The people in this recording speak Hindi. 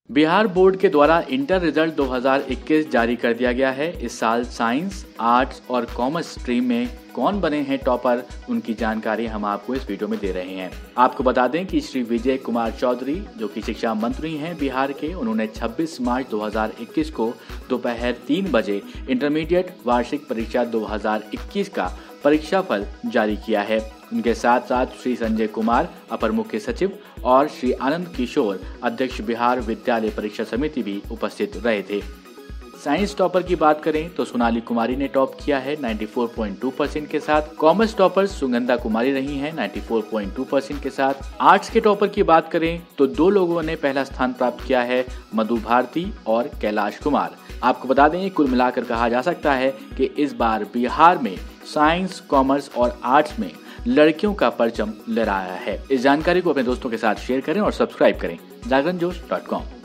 बिहार बोर्ड के द्वारा इंटर रिजल्ट 2021 जारी कर दिया गया है। इस साल साइंस, आर्ट्स और कॉमर्स स्ट्रीम में कौन बने हैं टॉपर, उनकी जानकारी हम आपको इस वीडियो में दे रहे हैं। आपको बता दें कि श्री विजय कुमार चौधरी, जो कि शिक्षा मंत्री हैं बिहार के, उन्होंने 26 मार्च 2021 को दोपहर 3 बजे इंटरमीडिएट वार्षिक परीक्षा 2021 का परीक्षाफल जारी किया है। उनके साथ साथ श्री संजय कुमार, अपर मुख्य सचिव, और श्री आनंद किशोर, अध्यक्ष बिहार विद्यालय परीक्षा समिति भी उपस्थित रहे थे। साइंस टॉपर की बात करें तो सोनाली कुमारी ने टॉप किया है 94.2% के साथ। कॉमर्स टॉपर सुगंधा कुमारी रही हैं 94.2% के साथ। आर्ट्स के टॉपर की बात करें तो दो लोगों ने पहला स्थान प्राप्त किया है, मधु भारती और कैलाश कुमार। आपको बता दें, कुल मिलाकर कहा जा सकता है कि इस बार बिहार में साइंस, कॉमर्स और आर्ट्स में लड़कियों का परचम लहराया है। इस जानकारी को अपने दोस्तों के साथ शेयर करें और सब्सक्राइब करें जागरणजोश.com।